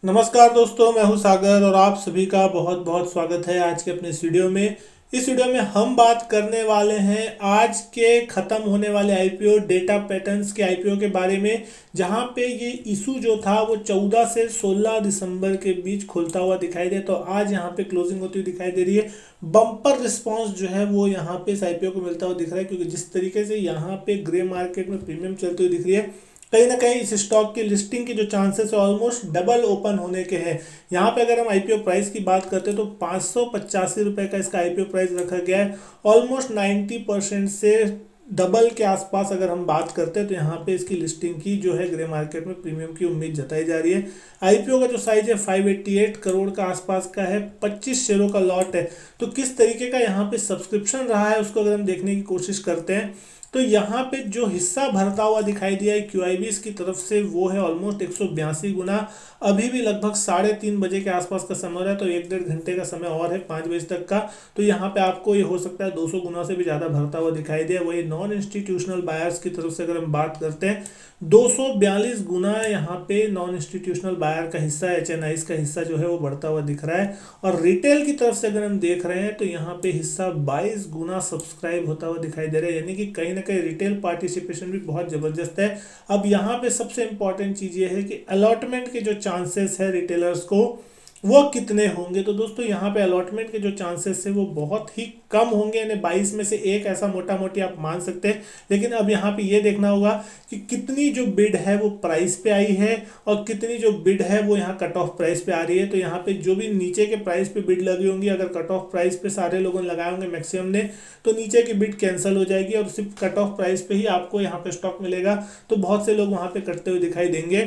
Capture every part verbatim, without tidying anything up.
नमस्कार दोस्तों, मैं हूं सागर और आप सभी का बहुत बहुत स्वागत है आज के अपने इस वीडियो में। इस वीडियो में हम बात करने वाले हैं आज के ख़त्म होने वाले आईपीओ डेटा पैटर्न्स के आईपीओ के बारे में, जहां पे ये इशू जो था वो चौदह से सोलह दिसंबर के बीच खुलता हुआ दिखाई दे। तो आज यहां पे क्लोजिंग होती हुई दिखाई दे रही है। बम्पर रिस्पांस जो है वो यहाँ पे इस आईपीओ को मिलता हुआ दिख रहा है, क्योंकि जिस तरीके से यहाँ पे ग्रे मार्केट में प्रीमियम चलती हुई दिख रही है, कहीं ना कहीं इस स्टॉक की लिस्टिंग के जो चांसेस है ऑलमोस्ट डबल ओपन होने के हैं। यहाँ पे अगर हम आईपीओ प्राइस की बात करते हैं तो पाँच सौ पचासी रुपये का इसका आईपीओ प्राइस रखा गया है। ऑलमोस्ट नब्बे परसेंट से डबल के आसपास अगर हम बात करते हैं तो यहाँ पे इसकी लिस्टिंग की जो है ग्रे मार्केट में प्रीमियम की उम्मीद जताई जा रही है। आईपीओ का जो साइज है पाँच सौ अट्ठासी करोड़ का आसपास का है, पच्चीस शेयरों का लॉट है। तो किस तरीके का यहाँ पे सब्सक्रिप्शन रहा है उसको अगर हम देखने की कोशिश करते हैं तो यहाँ पे जो हिस्सा भरता हुआ दिखाई दिया है क्यूआईबीएस की तरफ से वो है ऑलमोस्ट एक सौ बयासी गुना। अभी भी लगभग साढ़े तीन बजे के आसपास का समय हो रहा है, तो एक डेढ़ घंटे का समय और है पाँच बजे तक का। तो यहाँ पे आपको ये हो सकता है दो सौ गुना से भी ज़्यादा भरता हुआ दिखाई दे। वही नॉन इंस्टीट्यूशनल बायर्स की तरफ से अगर हम बात करते हैं दो सौ बयालीस गुना यहाँ पे नॉन इंस्टीट्यूशनल बायर का हिस्सा, एच एन आईज का हिस्सा जो है वो बढ़ता हुआ दिख रहा है। और रिटेल की तरफ से अगर हम देख रहे हैं तो यहाँ पे हिस्सा बाईस गुना सब्सक्राइब होता हुआ दिखाई दे रहा है, यानी कि कहीं ना कहीं रिटेल पार्टिसिपेशन भी बहुत ज़बरदस्त है। अब यहाँ पे सबसे इंपॉर्टेंट चीज़ ये है कि अलॉटमेंट के जो चांसेस है रिटेलर्स को वो कितने होंगे। तो दोस्तों यहाँ पे अलॉटमेंट के जो चांसेस है वो बहुत ही कम होंगे, यानी बाईस में से एक ऐसा मोटा मोटी आप मान सकते हैं। लेकिन अब यहाँ पे ये देखना होगा कि कितनी जो बिड है वो प्राइस पे आई है और कितनी जो बिड है वो यहाँ कट ऑफ प्राइस पे आ रही है। तो यहाँ पे जो भी नीचे के प्राइस पे बिड लगी होंगी, अगर कट ऑफ प्राइस पे सारे लोगों ने लगाए होंगे मैक्सिमम ने, तो नीचे की बिड कैंसिल हो जाएगी और सिर्फ कट ऑफ प्राइस पे ही आपको यहाँ पे स्टॉक मिलेगा। तो बहुत से लोग वहाँ पे कटते हुए दिखाई देंगे।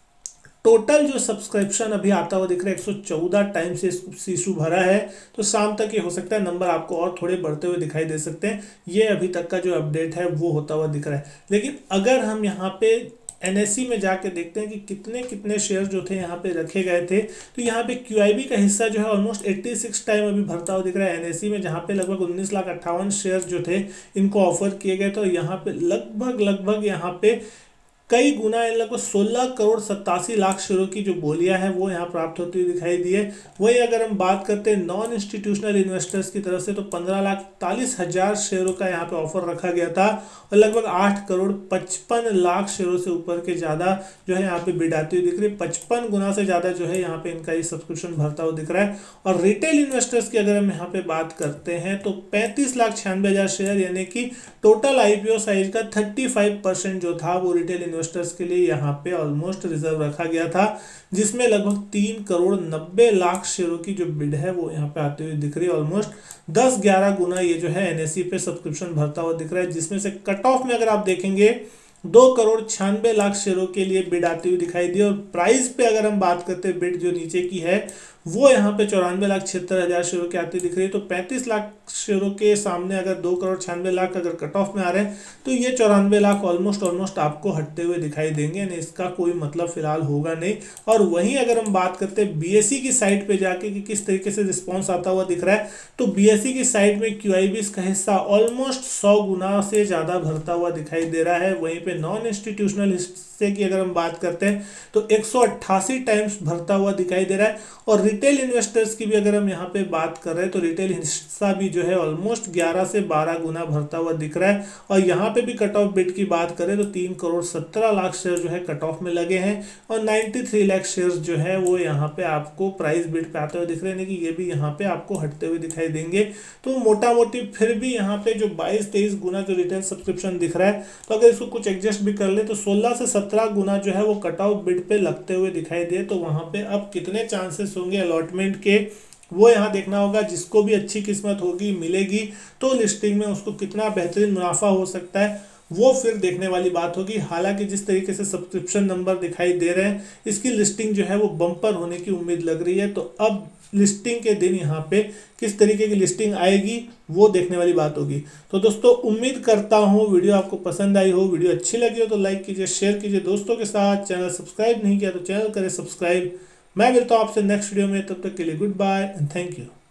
टोटल जो सब्सक्रिप्शन अभी आता हुआ दिख रहा है एक सौ चौदह टाइम से इशू भरा है, तो शाम तक ये हो सकता है नंबर आपको और थोड़े बढ़ते हुए दिखाई दे सकते हैं। ये अभी तक का जो अपडेट है वो होता हुआ दिख रहा है। लेकिन अगर हम यहाँ पे एनएससी में जाके देखते हैं कि कितने कितने शेयर जो थे यहाँ पे रखे गए थे, तो यहाँ पे क्यूआईबी का हिस्सा जो है ऑलमोस्ट छियासी टाइम अभी भरता हुआ दिख रहा है एनएससी में, जहाँ पे लगभग उन्नीस लाख अट्ठावन शेयर जो थे इनको ऑफर किए गए। तो यहाँ पे लगभग लगभग यहाँ पे कई गुना लगभग सोलह करोड़ सत्तासी लाख शेयरों की जो बोलियां है वो यहाँ प्राप्त होती हुई दिखाई दी है। वही अगर हम बात करते हैं नॉन इंस्टीट्यूशनल इन्वेस्टर्स की तरफ से तो पंद्रह लाख इकतालीस हजार शेयरों का यहाँ पे ऑफर रखा गया था और लगभग आठ करोड़ पचपन लाख शेयरों से ऊपर के ज़्यादा जो है यहाँ पे बिड आती हुई दिख रही है। पचपन गुना से ज़्यादा जो है यहाँ पे इनका ये सब्सक्रिप्शन भरता हुआ दिख रहा है। और रिटेल इन्वेस्टर्स की अगर हम यहाँ पे बात करते हैं तो पैंतीस लाख छियानवे हजार शेयर, यानी कि टोटल आईपीओ साइज का थर्टी फाइव परसेंट जो था वो रिटेल इन्वेस्टर्स के लिए यहाँ पे ऑलमोस्ट रिजर्व रखा गया था, जिसमें लगभग तीन करोड़ नब्बे लाख शेयरों की जो बिड है वो यहाँ पे आती हुई दिख रही है। ऑलमोस्ट दस ग्यारह गुना ये जो है एनएससी पे सब्सक्रिप्शन भरता हुआ दिख रहा है, जिसमें से कट ऑफ में अगर आप देखेंगे दो करोड़ छियानवे लाख शेयरों के लिए बिड आती हुई दिखाई दी। और प्राइस पे अगर हम बात करते हैं बिड जो नीचे की है वो यहाँ पे चौरानवे लाख छिहत्तर हजार शेयरों की आती दिख रही है। तो पैंतीस लाख शेयरों के सामने अगर दो करोड़ छियानवे लाख अगर कट ऑफ में आ रहे हैं तो ये चौरानवे लाख ऑलमोस्ट ऑलमोस्ट आपको हटते हुए दिखाई देंगे, यानी इसका कोई मतलब फिलहाल होगा नहीं। और वहीं अगर हम बात करते हैं बीएसई की साइट पे जाके कि किस तरीके से रिस्पॉन्स आता हुआ दिख रहा है, तो बीएसई की साइट में क्यूआईबीएस का हिस्सा ऑलमोस्ट सौ गुना से ज़्यादा भरता हुआ दिखाई दे रहा है। वहीं पे नॉन इंस्टीट्यूशनल हिस्से की अगर हम बात करते हैं तो एक सौ अट्ठासी टाइम्स भरता हुआ दिखाई दे रहा है। और रिटेल इन्वेस्टर्स की भी अगर हम यहाँ पे बात कर रहे हैं तो रिटेल हिस्सा भी जो है ऑलमोस्ट ग्यारह से बारह गुना भरता हुआ दिख रहा है। और यहाँ पे भी कट ऑफ बिड की बात करें तो तीन करोड़ सत्रह लाख शेयर जो है कट ऑफ में लगे हैं और तिरानवे लाख शेयर्स जो है वो यहाँ पे आपको प्राइस बिड पे आते हुए दिख रहे हैं, कि ये भी यहाँ पे आपको हटते हुए दिखाई देंगे। तो मोटा मोटी फिर भी यहाँ पे जो बाईस तेईस गुना जो रिटेल सब्सक्रिप्शन दिख रहा है, तो अगर इसको कुछ एडजस्ट भी कर ले तो सोलह से सत्रह गुना जो है वो कट ऑफ बिड पे लगते हुए दिखाई दे। तो वहाँ पे अब कितने चांसेस होंगे अलॉटमेंट के वो यहाँ देखना होगा। जिसको भी अच्छी किस्मत होगी मिलेगी तो लिस्टिंग में उसको कितना बेहतरीन मुनाफा हो सकता है वो फिर देखने वाली बात होगी। हालांकि जिस तरीके से सब्सक्रिप्शन नंबर दिखाई दे रहे हैं इसकी लिस्टिंग जो है वो बम्पर होने की उम्मीद लग रही है। तो अब लिस्टिंग के दिन यहाँ पे किस तरीके की लिस्टिंग आएगी वो देखने वाली बात होगी। तो दोस्तों उम्मीद करता हूँ वीडियो आपको पसंद आई हो। वीडियो अच्छी लगी हो तो लाइक कीजिए, शेयर कीजिए दोस्तों के साथ। चैनल सब्सक्राइब नहीं किया तो चैनल करें सब्सक्राइब। मैं मिलता हूँ आपसे नेक्स्ट वीडियो में, तब तक के लिए good bye and thank you.